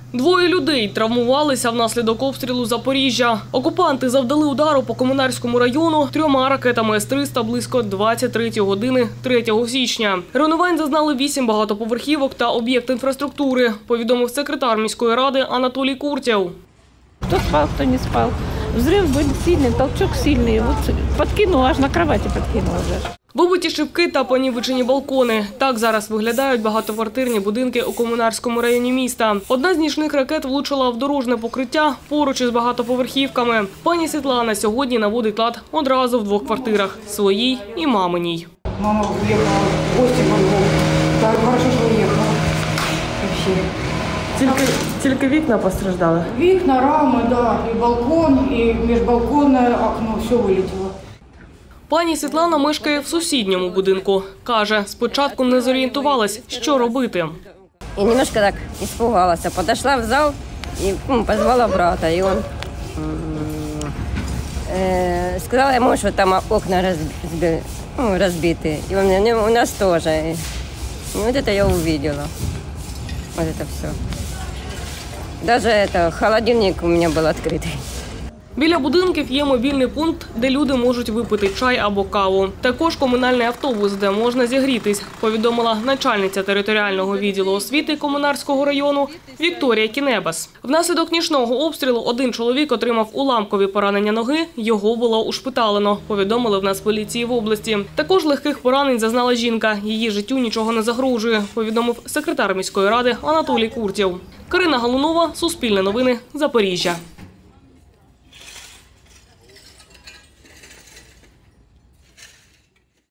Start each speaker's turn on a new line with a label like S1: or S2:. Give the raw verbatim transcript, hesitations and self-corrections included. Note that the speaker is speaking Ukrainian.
S1: Двоє людей травмувалися внаслідок обстрілу Запоріжжя. Окупанти завдали удару по Комунарському району трьома ракетами С триста близько двадцять третьої години третього січня. Руйнувань зазнали вісім багатоповерхівок та об'єкт інфраструктури, повідомив секретар міської ради Анатолій Куртєв.
S2: Кто спал, кто не спал. Взрыв был сильный, толчок сильный. Вот подкинул, аж на кровати подкинул уже.
S1: Вибиті шибки та понівечені балкони. Так зараз виглядають багатоквартирні будинки у Комунарському районі міста. Одна з нічних ракет влучила в дорожне покриття поруч із багатоповерхівками. Пані Світлана сьогодні наводить лад одразу в двох квартирах – своїй і маминій.
S3: Мама уехала в гости в Львов. Так, хорошо, що уехала.
S1: Тільки, тільки вікна постраждали?
S3: Вікна, рами, да, і балкон, і міжбалконне окно, все вилетіло.
S1: Пані Світлана мешкає в сусідньому будинку. Каже, спочатку не зорієнтувалась, що робити.
S4: И немножко так испугалась. Подошла в зал и ну, позвала брата. И он э, сказал ему, что там окна разби, ну, разбиты. И он мне, у нас тоже. И вот это я увидела. Вот это все. Даже это, холодильник у меня был открытый.
S1: Біля будинків є мобільний пункт, де люди можуть випити чай або каву. Також комунальний автобус, де можна зігрітись, повідомила начальниця територіального відділу освіти Комунарського району Вікторія Кінебас. Внаслідок нічного обстрілу один чоловік отримав уламкові поранення ноги, його було ушпиталено, повідомили в Нацполіції в області. Також легких поранень зазнала жінка, її життю нічого не загрожує, повідомив секретар міської ради Анатолій Куртєв. Карина Галунова, Суспільне новини, Запоріжжя.